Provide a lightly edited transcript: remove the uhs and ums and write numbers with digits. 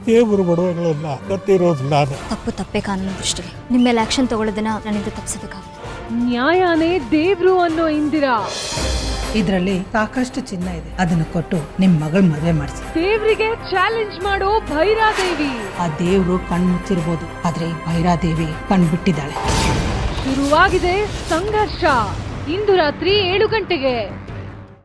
ದೇವರು ಬಡವಗಳನ್ನ ಕಟ್ಟಿರೋದು ನಾನು. ತಪ್ಪೇ ಕಾನೂನು ದೃಷ್ಟಿಲಿ ನಿಮ್ಮ ಮೇಲೆ ಆಕ್ಷನ್ ತಗೊಳ್ಳೋದನ್ನ ನನ್ನಿಂದ ತಪ್ಪಿಸೋದಕ್ಕಾಗಲ್ಲ. ನ್ಯಾಯನೇ ದೇವ್ರು ಅನ್ನೋ ಇಂದಿರಾ. ಇದರಲ್ಲಿ ಸಾಕಷ್ಟು ಚಿನ್ನ ಇದೆ, ಅದನ್ನು ಕೊಟ್ಟು ನಿಮ್ ಮಗಳ ಮದುವೆ ಮಾಡಿಸಿ. ದೇವ್ರಿಗೆ ಚಾಲೆಂಜ್ ಮಾಡೋ ಭೈರಾದೇವಿ. ಆ ದೇವ್ರು ಕಣ್ಮುಚ್ಚಿರ್ಬೋದು, ಆದ್ರೆ ಈ ಭೈರಾದೇವಿ ಕಣ್ಬಿಟ್ಟಿದ್ದಾಳೆ. ಶುರುವಾಗಿದೆ ಸಂಘರ್ಷ. ಇಂದು ರಾತ್ರಿ 7 ಗಂಟೆಗೆ.